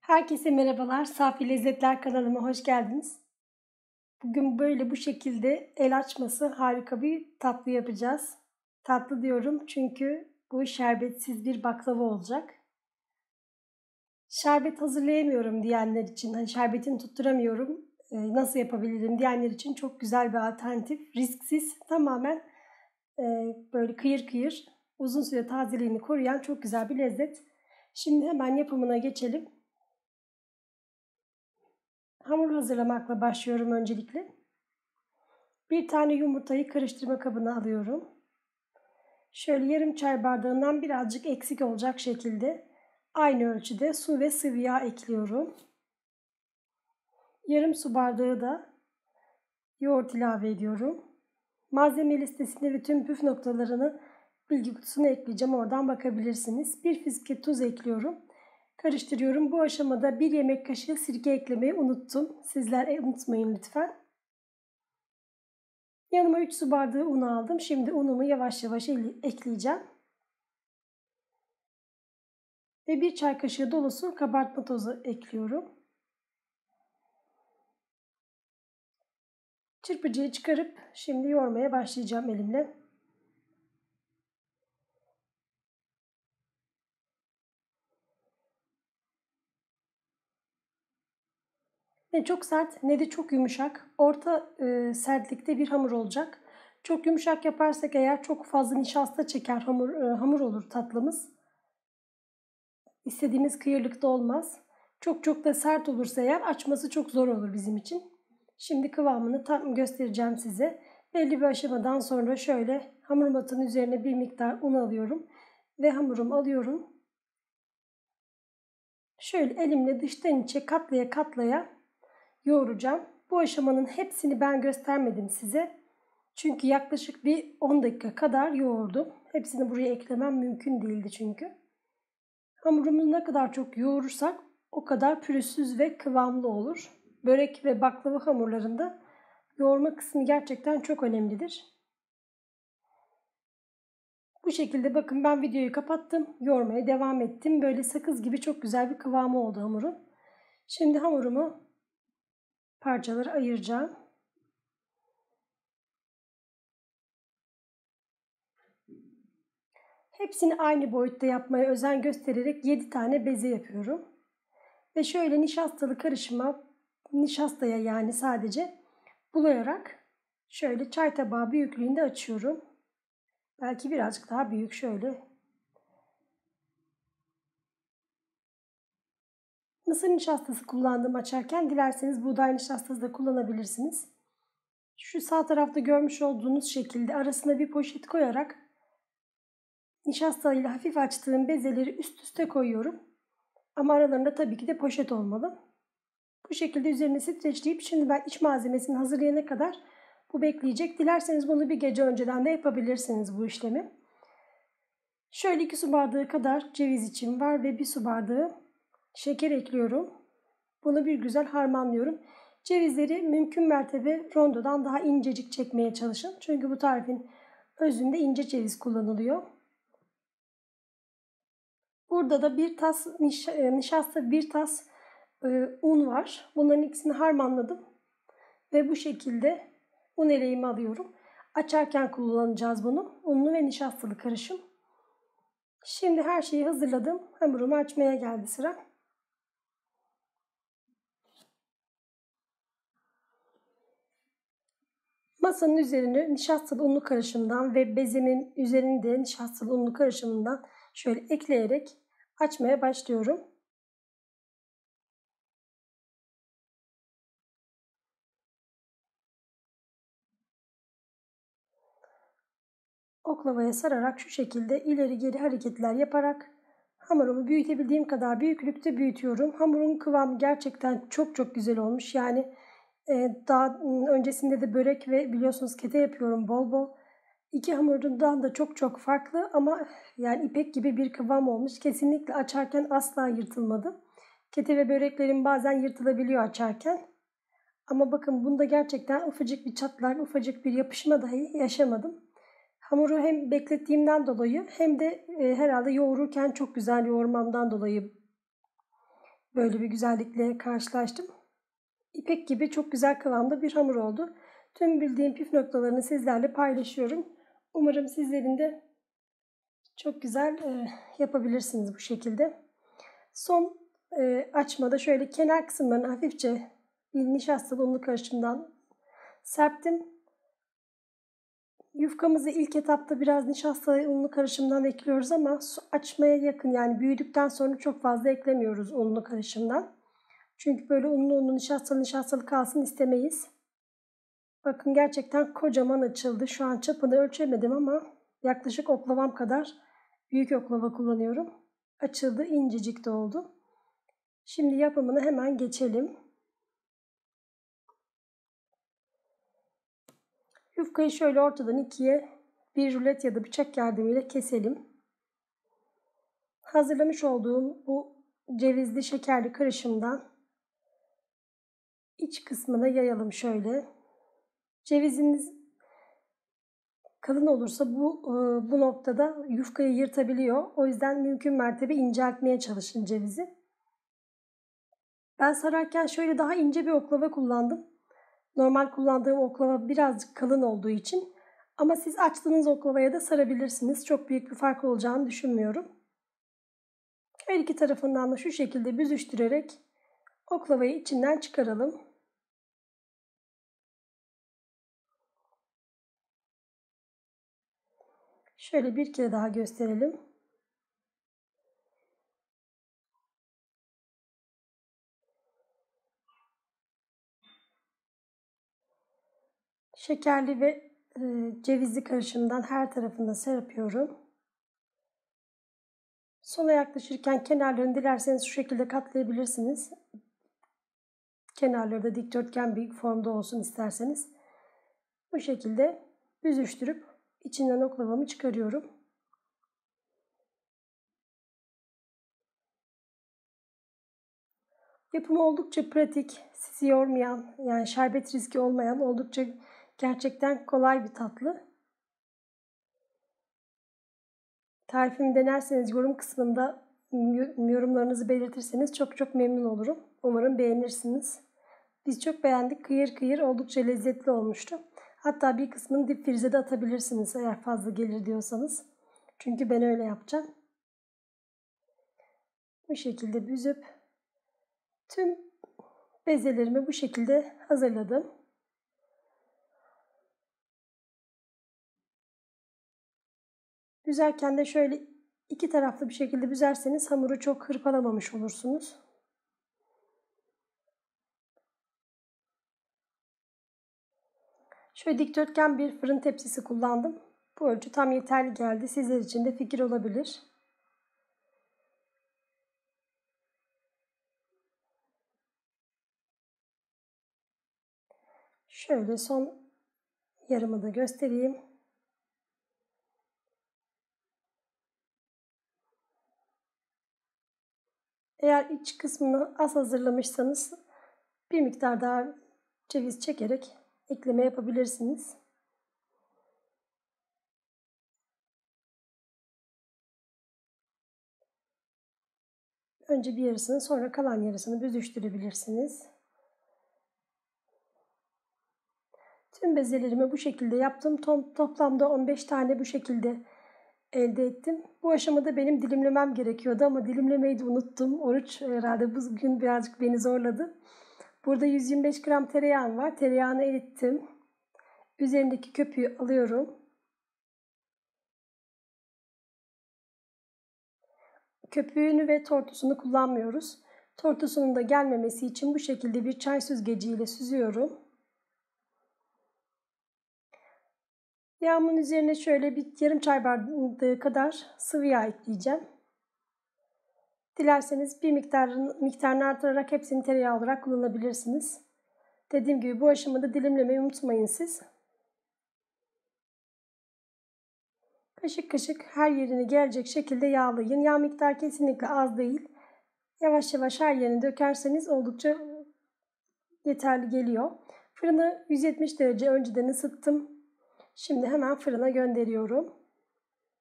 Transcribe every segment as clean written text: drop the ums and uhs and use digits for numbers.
Herkese merhabalar. Safi Lezzetler kanalıma hoş geldiniz. Bugün bu şekilde el açması harika bir tatlı yapacağız. Tatlı diyorum çünkü bu şerbetsiz bir baklava olacak. Şerbet hazırlayamıyorum diyenler için, şerbetini tutturamıyorum, nasıl yapabilirim diyenler için çok güzel bir alternatif. Risksiz, tamamen böyle kıyır kıyır, uzun süre tazeliğini koruyan çok güzel bir lezzet. Şimdi hemen yapımına geçelim. Hamur hazırlamakla başlıyorum öncelikle. Bir tane yumurtayı karıştırma kabına alıyorum. Şöyle yarım çay bardağından birazcık eksik olacak şekilde aynı ölçüde su ve sıvı yağ ekliyorum. Yarım su bardağı da yoğurt ilave ediyorum. Malzeme listesinde ve tüm püf noktalarını bilgi kutusuna ekleyeceğim. Oradan bakabilirsiniz. Bir fiske tuz ekliyorum. Karıştırıyorum. Bu aşamada 1 yemek kaşığı sirke eklemeyi unuttum. Sizler unutmayın lütfen. Yanıma 3 su bardağı un aldım. Şimdi unumu yavaş yavaş ekleyeceğim. Ve 1 çay kaşığı dolusu kabartma tozu ekliyorum. Çırpıcıyı çıkarıp şimdi yoğurmaya başlayacağım elimle. Ne çok sert ne de çok yumuşak. Orta sertlikte bir hamur olacak. Çok yumuşak yaparsak eğer çok fazla nişasta çeker, hamur olur tatlımız. İstediğimiz kıyırlıkta olmaz. Çok da sert olursa eğer açması çok zor olur bizim için. Şimdi kıvamını tam göstereceğim size. Belli bir aşamadan sonra şöyle hamur matının üzerine bir miktar un alıyorum. Ve hamurumu alıyorum. Şöyle elimle dıştan içe katlaya katlaya yoğuracağım. Bu aşamanın hepsini ben göstermedim size. Çünkü yaklaşık bir 10 dakika kadar yoğurdum. Hepsini buraya eklemem mümkün değildi çünkü. Hamurumuzu ne kadar çok yoğurursak o kadar pürüzsüz ve kıvamlı olur. Börek ve baklava hamurlarında yoğurma kısmı gerçekten çok önemlidir. Bu şekilde bakın ben videoyu kapattım. Yoğurmaya devam ettim. Böyle sakız gibi çok güzel bir kıvamı oldu hamurun. Şimdi hamurumu parçalara ayıracağım. Hepsini aynı boyutta yapmaya özen göstererek 7 tane beze yapıyorum. Ve şöyle nişastalı karışıma, nişastaya yani sadece bulayarak şöyle çay tabağı büyüklüğünde açıyorum. Belki birazcık daha büyük şöyle. Mısır nişastası kullandım açarken. Dilerseniz buğday nişastası da kullanabilirsiniz. Şu sağ tarafta görmüş olduğunuz şekilde arasına bir poşet koyarak nişastayla hafif açtığım bezeleri üst üste koyuyorum. Ama aralarında tabii ki de poşet olmalı. Bu şekilde üzerine streçleyip şimdi ben iç malzemesini hazırlayana kadar bu bekleyecek. Dilerseniz bunu bir gece önceden de yapabilirsiniz bu işlemi. Şöyle 2 su bardağı kadar ceviz içim var ve 1 su bardağı şeker ekliyorum. Bunu bir güzel harmanlıyorum. Cevizleri mümkün mertebe rondodan daha incecik çekmeye çalışın. Çünkü bu tarifin özünde ince ceviz kullanılıyor. Burada da bir tas nişasta, bir tas un var. Bunların ikisini harmanladım. Ve bu şekilde un eleğimi alıyorum. Açarken kullanacağız bunu. Unlu ve nişastalı karışım. Şimdi her şeyi hazırladım. Hamurumu açmaya geldi sıra. Masanın üzerine nişastalı unlu karışımdan ve bezemin üzerinde nişastalı unlu karışımından şöyle ekleyerek açmaya başlıyorum. Oklavaya sararak şu şekilde ileri geri hareketler yaparak hamurumu büyütebildiğim kadar büyüklükte büyütüyorum. Hamurun kıvamı gerçekten çok güzel olmuş. Yani daha öncesinde de börek ve biliyorsunuz kete yapıyorum bol bol. İki hamurdan da çok farklı ama yani ipek gibi bir kıvam olmuş. Kesinlikle açarken asla yırtılmadı. Kete ve böreklerin bazen yırtılabiliyor açarken. Ama bakın bunda gerçekten ufacık bir çatlak, ufacık bir yapışma dahi yaşamadım. Hamuru hem beklettiğimden dolayı hem de herhalde yoğururken çok güzel yoğurmamdan dolayı böyle bir güzellikle karşılaştım. İpek gibi çok güzel kıvamda bir hamur oldu. Tüm bildiğim püf noktalarını sizlerle paylaşıyorum. Umarım sizlerin de çok güzel yapabilirsiniz bu şekilde. Son açmada şöyle kenar kısımlarını hafifçe bir nişastalı unlu karışımdan serptim. Yufkamızı ilk etapta biraz nişastalı unlu karışımdan ekliyoruz ama açmaya yakın, yani büyüdükten sonra çok fazla eklemiyoruz unlu karışımdan. Çünkü böyle unlu nişastalı kalsın istemeyiz. Bakın gerçekten kocaman açıldı. Şu an çapını ölçemedim ama yaklaşık oklavam kadar büyük oklava kullanıyorum. Açıldı, incecik de oldu. Şimdi yapımına hemen geçelim. Yufkayı şöyle ortadan ikiye bir rulet ya da bıçak yardımıyla keselim. Hazırlamış olduğum bu cevizli şekerli karışımdan iç kısmına yayalım şöyle. Ceviziniz kalın olursa bu noktada yufkayı yırtabiliyor. O yüzden mümkün mertebe inceltmeye çalışın cevizi. Ben sararken şöyle daha ince bir oklava kullandım. Normal kullandığım oklava birazcık kalın olduğu için. Ama siz açtığınız oklavaya da sarabilirsiniz. Çok büyük bir fark olacağını düşünmüyorum. Her iki tarafından da şu şekilde büzüştürerek oklavayı içinden çıkaralım. Şöyle bir kere daha gösterelim. Şekerli ve cevizli karışımdan her tarafına serpiyorum. Sona yaklaşırken kenarlarını dilerseniz şu şekilde katlayabilirsiniz. Kenarları da dikdörtgen bir formda olsun isterseniz. Bu şekilde büzüştürüp içinden oklavamı çıkarıyorum. Yapımı oldukça pratik, sizi yormayan, yani şerbet riski olmayan, oldukça gerçekten kolay bir tatlı. Tarifimi denerseniz yorum kısmında yorumlarınızı belirtirseniz çok memnun olurum. Umarım beğenirsiniz. Biz çok beğendik. Kıyır kıyır oldukça lezzetli olmuştu. Hatta bir kısmını dip frize de atabilirsiniz eğer fazla gelir diyorsanız. Çünkü ben öyle yapacağım. Bu şekilde büzüp tüm bezelerimi bu şekilde hazırladım. Büzerken de şöyle iki taraflı bir şekilde büzerseniz hamuru çok hırpalamamış olursunuz. Şöyle dikdörtgen bir fırın tepsisi kullandım. Bu ölçü tam yeterli geldi. Sizler için de fikir olabilir. Şöyle son yarımı da göstereyim. Eğer iç kısmını az hazırlamışsanız bir miktar daha ceviz çekerek ekleme yapabilirsiniz. Önce bir yarısını, sonra kalan yarısını büzüştürebilirsiniz. Tüm bezelerimi bu şekilde yaptım. Toplamda 15 tane bu şekilde elde ettim. Bu aşamada benim dilimlemem gerekiyordu ama dilimlemeyi de unuttum. Oruç herhalde bugün birazcık beni zorladı. Burada 125 gram tereyağım var. Tereyağını erittim. Üzerindeki köpüğü alıyorum. Köpüğünü ve tortusunu kullanmıyoruz. Tortusunun da gelmemesi için bu şekilde bir çay süzgeciyle süzüyorum. Yağımın üzerine şöyle bir yarım çay bardağı kadar sıvı yağ ekleyeceğim. Dilerseniz bir miktarını artırarak hepsini tereyağı olarak kullanabilirsiniz. Dediğim gibi bu aşamada dilimlemeyi unutmayın siz. Kaşık kaşık her yerine gelecek şekilde yağlayın. Yağ miktarı kesinlikle az değil. Yavaş yavaş her yerine dökerseniz oldukça yeterli geliyor. Fırını 170 derece önceden ısıttım. Şimdi hemen fırına gönderiyorum.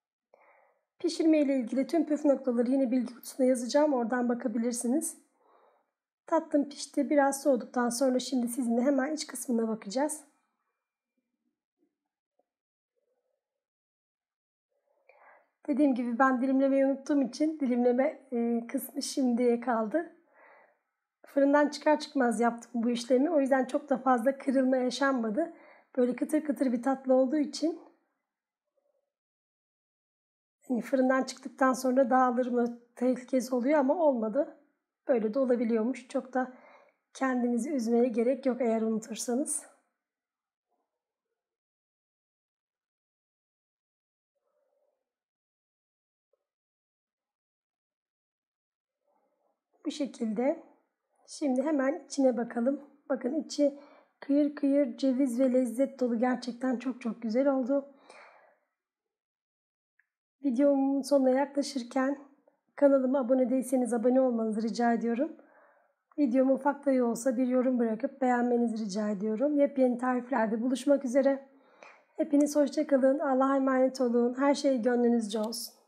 Pişirme ile ilgili tüm püf noktaları yine bilgi kutusuna yazacağım. Oradan bakabilirsiniz. Tatlım pişti. Biraz soğuduktan sonra şimdi sizinle hemen iç kısmına bakacağız. Dediğim gibi ben dilimlemeyi unuttuğum için dilimleme kısmı şimdiye kaldı. Fırından çıkar çıkmaz yaptım bu işlemi. O yüzden çok da fazla kırılma yaşanmadı. Böyle kıtır kıtır bir tatlı olduğu için hani fırından çıktıktan sonra dağılır mı tehlikesi oluyor ama olmadı. Böyle de olabiliyormuş. Çok da kendinizi üzmeye gerek yok eğer unutursanız. Bu şekilde. Şimdi hemen içine bakalım. Bakın içi kıyır kıyır ceviz ve lezzet dolu. Gerçekten çok çok güzel oldu. Videomun sonuna yaklaşırken kanalıma abone değilseniz abone olmanızı rica ediyorum. Videomu ufak dahi olsa bir yorum bırakıp beğenmenizi rica ediyorum. Yepyeni tariflerde buluşmak üzere. Hepiniz hoşça kalın. Allah'a emanet olun. Her şey gönlünüzce olsun.